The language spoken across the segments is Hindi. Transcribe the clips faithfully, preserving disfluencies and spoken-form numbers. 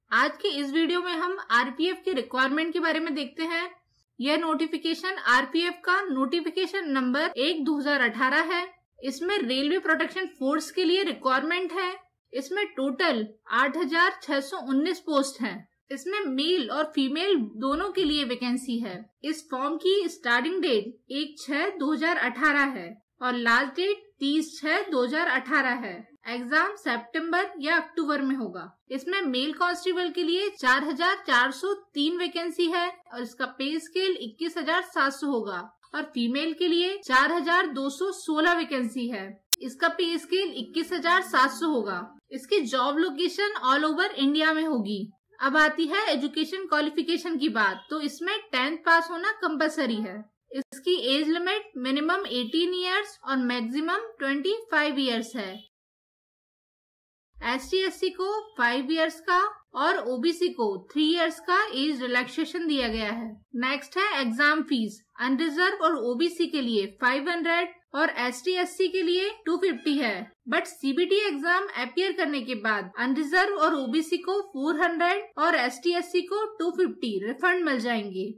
आज के इस वीडियो में हम आरपीएफ की रिक्वायरमेंट के बारे में देखते हैं। यह नोटिफिकेशन आरपीएफ का नोटिफिकेशन नंबर एक दो हजार अठारह है। इसमें रेलवे प्रोटेक्शन फोर्स के लिए रिक्वायरमेंट है। इसमें टोटल आठ हजार छह सौ उन्नीस पोस्ट हैं। इसमें मेल और फीमेल दोनों के लिए वैकेंसी है। इस फॉर्म की स्टार्टिंग डेट एक छह दो हजार अठारह है और लास्ट डेट तीस छह दो हजार अठारह है। एग्जाम सितंबर या अक्टूबर में होगा। इसमें मेल कांस्टेबल के लिए चार हजार चार सौ तीन वैकेंसी है और इसका पे स्केल इक्कीस हजार सात सौ होगा और फीमेल के लिए चार हजार दो सौ सोलह वैकेंसी है। इसका पे स्केल इक्कीस हजार सात सौ होगा। इसकी job location all over India में होगी। अब आती है एजुकेशन क्वालिफिकेशन की बात, तो इसमें टेंथ पास होना कंपलसरी है। इसकी एज लिमिट मिनिमम अठारह इयर्स और मैक्सिमम पच्चीस इयर्स है। एस टी एस सी को फाइव इयर्स का और ओबीसी को थ्री इयर्स का एज रिलैक्सेशन दिया गया है। नेक्स्ट है एग्जाम फीस। अनरिजर्व और ओबीसी के लिए पाँच सौ और एस टी एस सी के लिए दो सौ पचास है, बट सीबीटी एग्जाम अपियर करने के बाद अनरिजर्व और ओबीसी को चार सौ और एस टी एस सी को दो सौ पचास रिफंड मिल जाएंगे।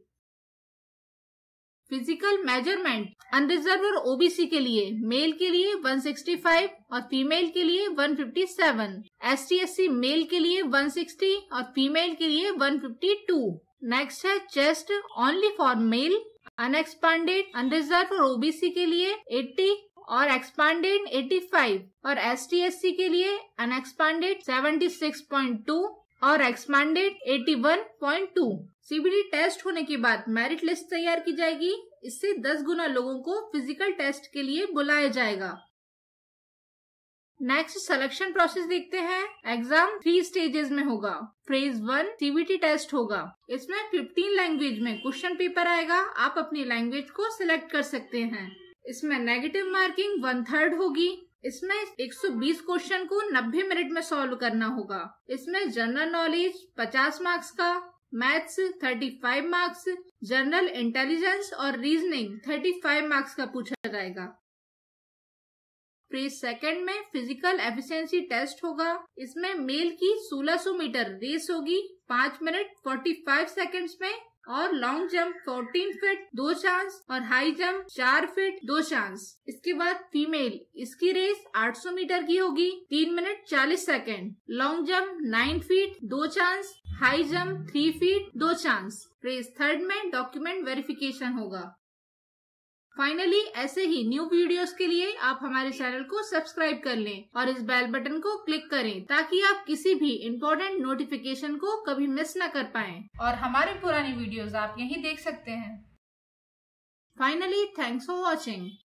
फिजिकल मेजरमेंट अनरिजर्व और ओबीसी के लिए मेल के लिए एक सौ पैंसठ और फीमेल के लिए एक सौ सत्तावन, एसटीएससी मेल के लिए एक सौ साठ और फीमेल के लिए एक सौ बावन। नेक्स्ट है chest only for male, unexpanded unreserved और ओबीसी के लिए अस्सी और एक्सपांडेड पचासी और एसटीएससी के लिए अनएक्सपांडेड छिहत्तर पॉइंट दो और एक्सपांडेड इक्यासी पॉइंट दो। सीबीटी टेस्ट होने के बाद मेरिट लिस्ट तैयार की जाएगी। इससे दस गुना लोगों को फिजिकल टेस्ट के लिए बुलाया जाएगा। नेक्स्ट सिलेक्शन प्रोसेस देखते हैं। एग्जाम थ्री स्टेजेस में होगा। फेज वन सीबीटी टेस्ट होगा। इसमें पंद्रह लैंग्वेज में क्वेश्चन पेपर आएगा। आप अपनी लैंग्वेज को सिलेक्ट कर सकते हैं। इसमें नेगेटिव मार्किंग वन थर्ड होगी। इसमें एक सौ बीस क्वेश्चन को नब्बे मिनट में सॉल्व करना होगा। इसमें जनरल नॉलेज पचास मार्क्स का, मैथ्स पैंतीस मार्क्स, जनरल इंटेलिजेंस और रीजनिंग पैंतीस मार्क्स का पूछा जाएगा। फेज सेकंड में फिजिकल एफिशिएंसी टेस्ट होगा। इसमें मेल की सोलह सौ मीटर रेस होगी पाँच मिनट पैंतालीस सेकंड्स में और लॉन्ग जंप चौदह फीट दो चांस और हाई जंप चार फीट दो चांस। इसके बाद फीमेल, इसकी रेस आठ सौ मीटर की होगी तीन मिनट चालीस सेकंड, लॉन्ग जंप नौ फीट दो chance, high jump three feet दो चांस। फेज थर्ड में डॉक्यूमेंट वेरिफिकेशन होगा। फाइनली ऐसे ही न्यू वीडियोस के लिए आप हमारे चैनल को सब्सक्राइब कर लें और इस बेल बटन को क्लिक करें ताकि आप किसी भी इम्पोर्टेंट नोटिफिकेशन को कभी मिस न कर पाएं। और हमारे पुरानी वीडियोस आप यहीं देख सकते हैं। Finally thanks for watching.